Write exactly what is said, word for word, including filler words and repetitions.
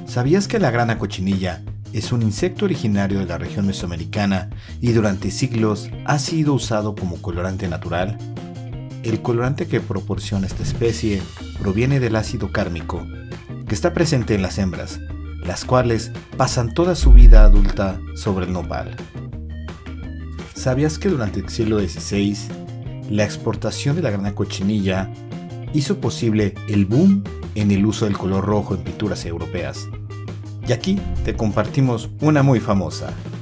¿Sabías que la grana cochinilla es un insecto originario de la región mesoamericana y durante siglos ha sido usado como colorante natural? El colorante que proporciona esta especie proviene del ácido cármico, que está presente en las hembras, las cuales pasan toda su vida adulta sobre el nopal. ¿Sabías que durante el siglo dieciséis, la exportación de la grana cochinilla hizo posible el boom en el uso del color rojo en pinturas europeas? Y aquí te compartimos una muy famosa.